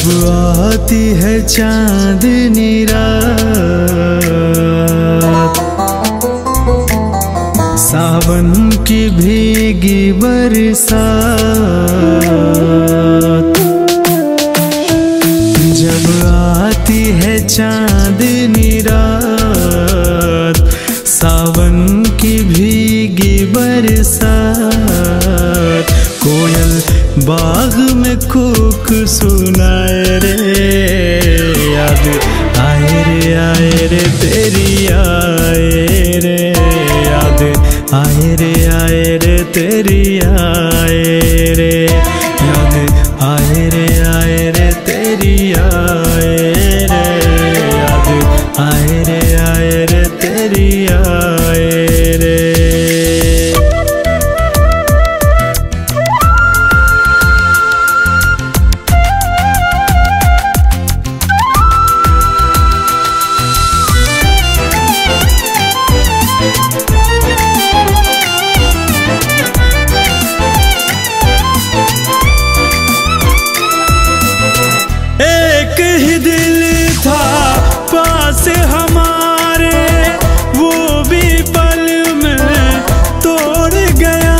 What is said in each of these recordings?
जब आती है चांदनी रात, सावन की भीगी बरसात। जब आती है चांदनी रात, सावन की भीगी बरसात। कोयल बाग में कूक सुनाए रे, याद आए रे तेरी आए रे, याद आए रे तेरी आए रे, याद आए रे तेरी आए रे, याद आए रे तेरी आए रे। एक ही दिल था पास हमारे, वो भी पल में तोड़ गया।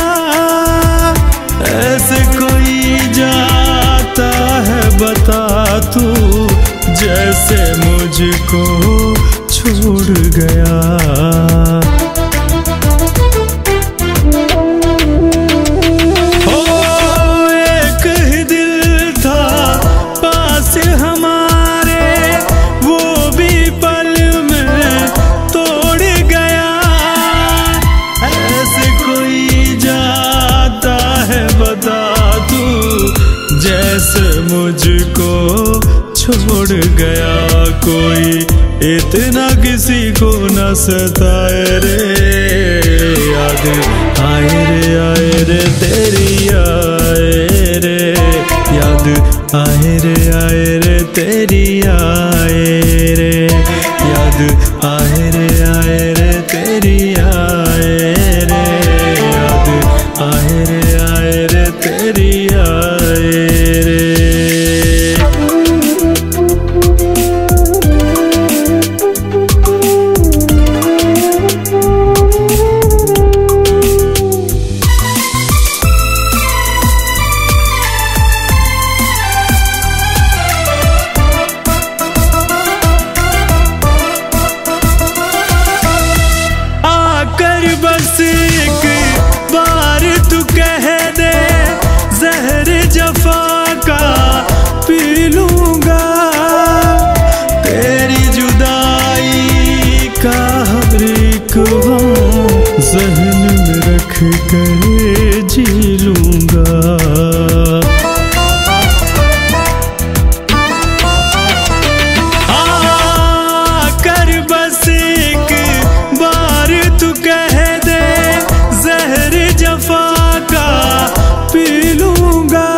ऐसे कोई जाता है बता तू, जैसे मुझको छोड़ गया। जैसे मुझको छोड़ गया, कोई इतना किसी को न सताए रे, याद आए रे तेरी आए रे, याद आए रे तेरी आए रे, याद आए रे तेरी आए रे, याद आए रे तेरी आए रे। आकर बस एक बार तू कह दे, जहर जफा का पी लूंगा। तेरी जुदाई का हर एक गम ज़हन में रख कर जी लूंगा। आकर बस एक बार तू कह दे, जहर जफा का पी लूंगा।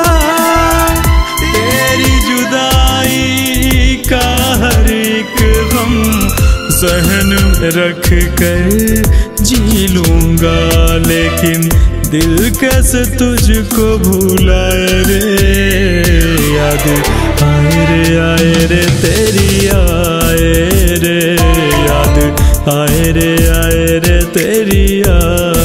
तेरी जुदाई का हर एक गम ज़हन में रख कर जी लूंगा। लेकिन दिल कैसे तुझको भुलाए रे, याद आए रे तेरी आए रे, याद आए रे तेरी आए